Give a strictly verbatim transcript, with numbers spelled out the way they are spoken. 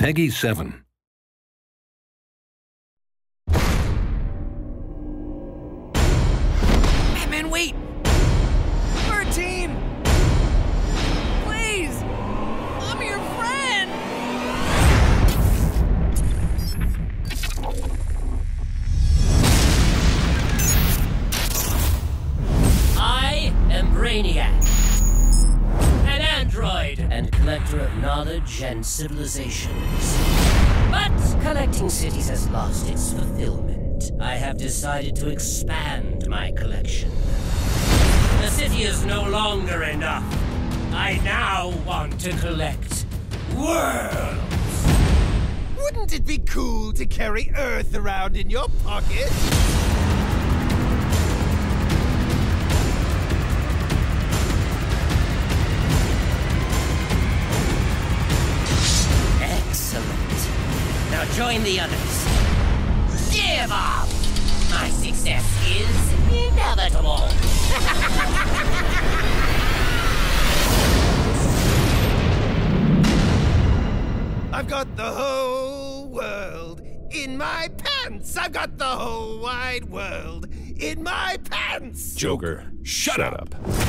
Peggy seven. Batman, wait! We're a team! Please! I'm your friend! I am Brainiac, an android and collector of knowledge and civilizations. But collecting cities has lost its fulfillment. I have decided to expand my collection. The city is no longer enough. I now want to collect worlds. Wouldn't it be cool to carry Earth around in your pocket? Excellent. Now join the others. Give up! My success is inevitable. I've got the whole world in my pants. I've got the whole wide world in my pants. Joker, shut up.